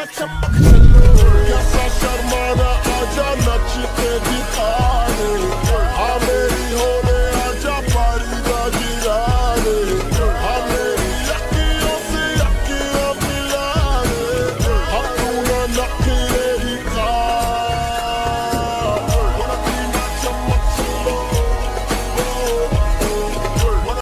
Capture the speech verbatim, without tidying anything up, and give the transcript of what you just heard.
चमक चलो कैसा शर्माना आजा नच के दिखा